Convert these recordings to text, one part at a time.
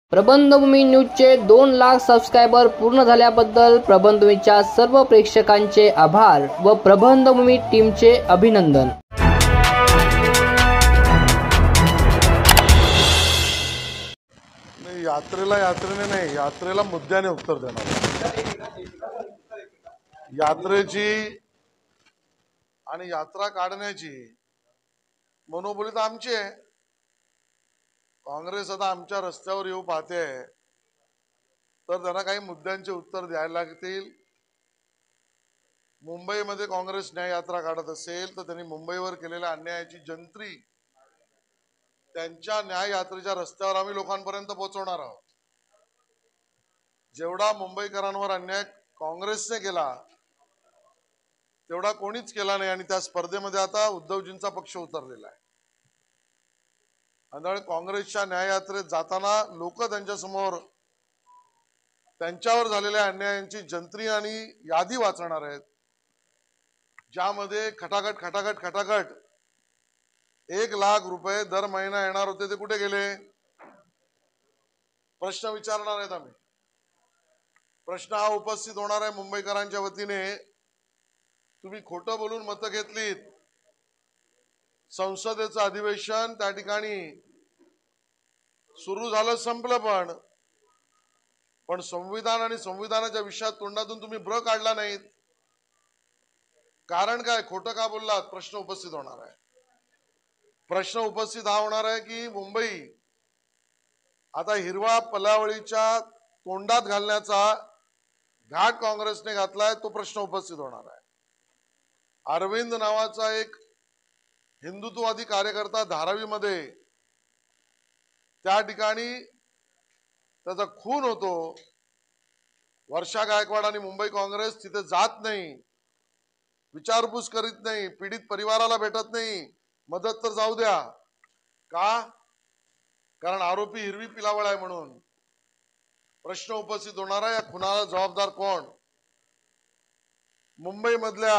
प्रबंधभूमी न्यूजचे 2 lakh subscriber पूर्ण झाल्याबद्दल प्रबंधभूमीच्या सर्व प्रेक्षकांचे आभार व प्रबंधभूमी टीमचे अभिनंदन। यात्रेने नाही, यात्रेला मुद्द्याने उत्तर देणार। यात्रेची आणि यात्रा काढण्याची मनोबली तर आमची आहे। काँग्रेस आता आमच्या रस्त्यावर येऊ पाहते तर त्यांना काही मुद्द्यांचे उत्तर द्यायला लागतील। मुंबईमध्ये काँग्रेस न्याय यात्रा काढत असेल तर त्यांनी मुंबईवर केलेल्या अन्यायाची जंत्री त्यांच्या न्याय यात्रेच्या रस्त्यावर आम्ही लोकांपर्यंत पोहोचवणार आहोत। जेवढा मुंबईकरांवर अन्याय काँग्रेसने केला तेवढा कोणीच केला नाही आणि त्या स्पर्धेमध्ये आता उद्धवजींचा पक्ष उतरलेला आहे। आणि काँग्रेसच्या न्याय यात्रेत जाताना लोक त्यांच्या समोर त्यांच्यावर झालेल्या अन्यायांची जंत्री आणि यादी वाचणार आहेत, ज्यामध्ये खटाखट 1 लाख रुपये दर महिना येणार होते ते कुठे गेले प्रश्न विचारणार आहेत आम्ही। प्रश्न हा उपस्थित होणार आहे मुंबईकरांच्या वतीने, तुम्ही खोटं बोलून मतं घेतलीत। संसदेचं अधिवेशन त्या ठिकाणी सुरू झालं, संपलं, पण संविधान आणि संविधानाच्या विषयात तोंडातून तुम्ही ब्र काढला नाहीत। कारण काय? खोटं का बोललात? प्रश्न उपस्थित होणार आहे। प्रश्न उपस्थित हा होणार आहे की मुंबई आता हिरवा पलावळीच्या तोंडात घालण्याचा घाट काँग्रेसने घातलाय, तो प्रश्न उपस्थित होणार आहे। अरविंद नावाचा एक हिंदुत्ववादी कार्यकर्ता धारावीमध्ये त्या ठिकाणी त्याचा खून होतो। वर्षा गायकवाड आणि मुंबई काँग्रेस तिथे जात नाही, विचारपूस करीत नाही, पीडित परिवाराला भेटत नाही, मदत तर जाऊ द्या। का? कारण आरोपी हिरवी पिलावळ आहे म्हणून। प्रश्न उपस्थित होणार आहे, या खुनाला जबाबदार कोण? मुंबई मधल्या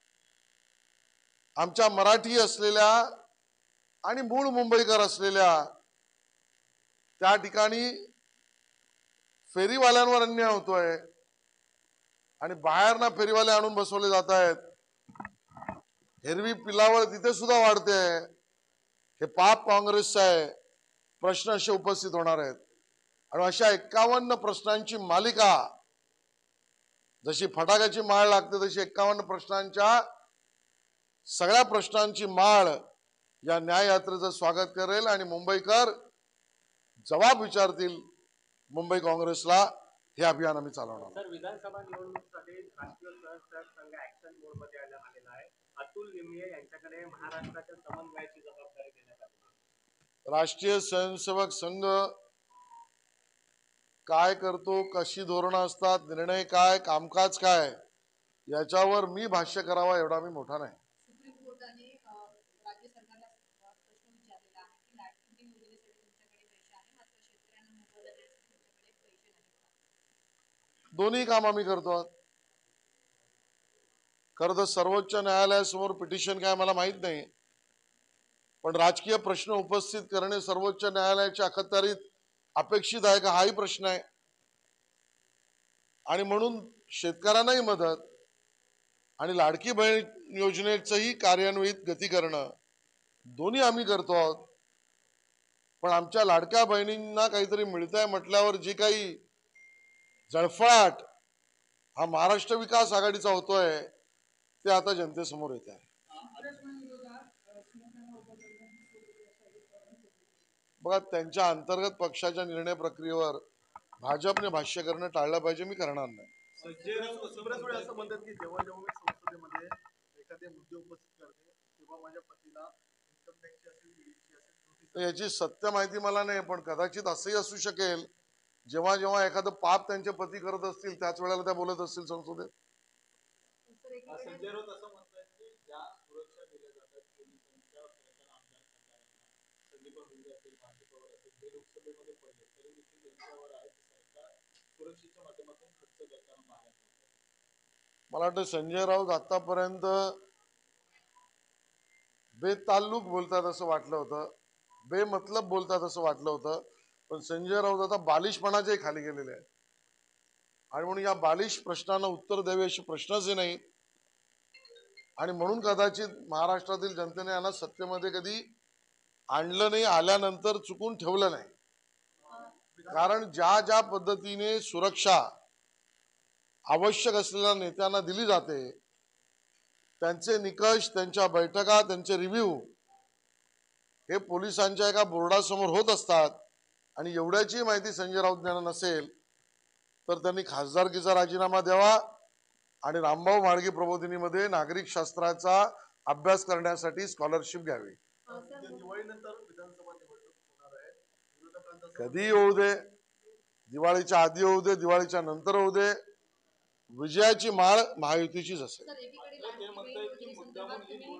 आमच्या मराठी असलेल्या आणि मूळ मुंबईकर असलेल्या त्या ठिकाणी फेरीवाल्यांवर अन्याय होतोय आणि बाहेरना फेरीवाले आणून बसवले जात आहेत। हिरवी पिलावळ तिथे सुद्धा वाढते। हे पाप काँग्रेसचं आहे। प्रश्न असे उपस्थित होणार आहेत आणि अशा 51 प्रश्नांची मालिका, जशी फटाक्याची माळ लागते तशी 51 प्रश्नांच्या सगळ्या प्रश्नांची माळ या न्याय यात्रेचं स्वागत करेल आणि मुंबईकर जबाब विचारतील मुंबई काँग्रेसला। हे अभियान आम्ही चालवणार। सर, विधानसभा निवडणुकीसाठी राष्ट्रीय स्वयंसेवक संघ ऍक्शन मोड मध्ये आलेला आहे। अतुल निमये यांच्याकडे महाराष्ट्राच्या समन्वयाची जबाबदारी देण्यात आली आहे। राष्ट्रीय स्वयंसेवक संघ काय करतो, कशी धोरणं असतात, निर्णय काय, कामकाज काय, याच्यावर मी भाष्य करावा एवढा मी मोठा नाही। सुप्रीम कोर्टाने राज्य सरकारला प्रश्न विचारलेला आहे की लाडकी योजनेसाठी तुमच्याकडे पैसे आहे, मात्र शेतकऱ्यांना मोबदला देण्यासाठी तुमच्याकडे पैसे नाहीत। दोन्ही काम आम्ही करतो। खरं तर सर्वोच्च न्यायालयासमोर पिटिशन काय मला माहित नाही, पण राजकीय प्रश्न उपस्थित करणे सर्वोच्च न्यायालयाच्या अखत्यारीत अपेक्षित आहे का, हाही प्रश्न आहे। आणि म्हणून शेतकऱ्यांनाही मदत आणि लाडकी बहीण योजनेचंही कार्यान्वित गती करणं दोन्ही आम्ही करतो आहोत। पण आमच्या लाडक्या बहिणींना काहीतरी मिळतंय म्हटल्यावर जी काही जळफळाट हा महाराष्ट्र विकास आघाडीचा होतोय ते आता जनतेसमोर येत आहे। बघा, त्यांच्या अंतर्गत पक्षाच्या निर्णय प्रक्रियेवर भाजपने भाष्य करणं टाळलं पाहिजे, मी करणार नाही। असं म्हणतात की जेव्हा मी संसदेमध्ये एखादे मुद्दे उपस्थित करते तेव्हा माझ्या पतीला इन्कम टॅक्सची असेल, ईडीची असेल, याची सत्य माहिती मला नाही, पण कदाचित असंही असू शकेल जेव्हा जेव्हा एखादं पाप त्यांचे पती करत असतील त्याच वेळेला त्या बोलत असतील संसदेत। संजय राऊत असं म्हणतात की ज्या सुरक्षा दिल्या जातात पोलिसांच्या संदीप भुंगे असेल, भाजपवर असेल, जे लोकसभेमध्ये पडले तरी देखील त्यांच्यावर आहे सरकार सुरक्षेच्या माध्यमातून खर्च करताना पाहायला मिळतं। मला वाटतं संजय राऊत आतापर्यंत बेताल्लुक बोलतात असं वाटलं होतं, बेमतलब बोलतात असं वाटलं होतं, पण संजय राऊत आता बालिशपणाचे खाली गेलेले आहेत आणि म्हणून या बालिश प्रश्नांना उत्तर द्यावे असे प्रश्नच नाही आणि म्हणून कदाचित महाराष्ट्रातील जनतेने यांना सत्तेमध्ये कधी आणलं नाही, आल्यानंतर चुकून ठेवलं नाही. कारण ज्या ज्या पद्धतीने सुरक्षा आवश्यक असलेल्या नेत्यांना दिली जाते, त्यांचे निकष, त्यांच्या बैठका, त्यांचे रिव्ह्यू हे पोलिसांच्या एका बोर्डासमोर होत असतात. आणि एवढ्याची माहिती संजय राऊत यांना नसेल तर त्यांनी खासदारकीचा राजीनामा द्यावा आणि रामभाऊ म्हाळगी प्रबोधिनीमध्ये नागरिक शास्त्राचा अभ्यास करण्यासाठी स्कॉलरशिप घ्यावी. दिवाळीनंतर विधानसभा निवडणूक होणार आहे. विरोधकांचा कधी होऊ दे, दिवाळीच्या आधी होऊ दे, दिवाळीच्या नंतर होऊ दे, विजयाची माळ महायुतीचीच असेल. सर, एकीकडे लाडकी बहीण योजनेसंदर्भात तुम्ही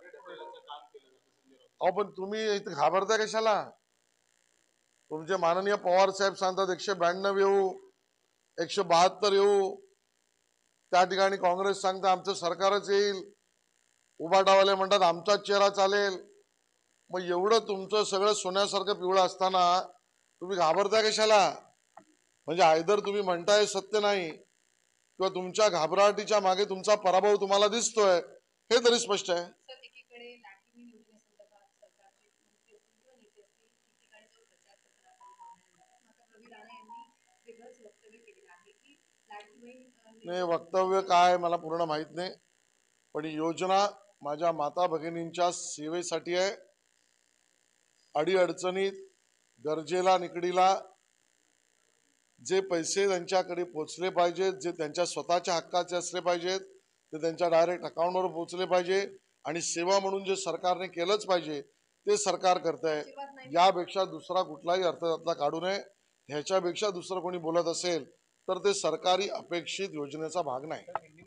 अहो पण तुम्ही इथे घाबरता कशाला? तुमचे माननीय पवार साहेब सांगतात 192 येऊ, 172 येऊ, त्या ठिकाणी काँग्रेस सांगतं आमचं सरकारच येईल, उबाटावाले म्हणतात आमचाच चेहरा चालेल. मग एवढं तुमचं सगळं सोन्यासारखं पिवळं असताना तुम्ही घाबरता कशाला? म्हणजे आयदर तुम्ही म्हणताय सत्य नाही किंवा तुमच्या घाबराटीच्या मागे तुमचा पराभव तुम्हाला दिसतोय, हे तरी स्पष्ट आहे. सर, एकीकडे लाडकी बहीण योजनेसंदर्भात सरकारचे मंत्री असतील किंवा नेते असतील ठिकठिकाणी जो प्रचार करतात मात्र रवी राणा यांनी वेगळंच वक्तव्य केलेलं आहे की लाडकी बहीण नाही, वक्तव्य काय मला पूर्ण माहित नाही, पण ही योजना माझ्या माता भगिनींच्या सेवेसाठी आहे. अडीअडचणीत, गरजेला, निकडीला जे पैसे त्यांच्याकडे पोचले पाहिजेत, जे त्यांच्या स्वतःच्या हक्काचे असले पाहिजेत, ते त्यांच्या डायरेक्ट अकाउंटवर पोचले पाहिजे आणि सेवा म्हणून जे सरकारने केलंच पाहिजे ते सरकार करतंय. यापेक्षा दुसरा कुठलाही अर्थ त्यातला काढू नये. ह्याच्यापेक्षा दुसरं कोणी बोलत असेल तर ते सरकारी अपेक्षित योजनेचा भाग नाही.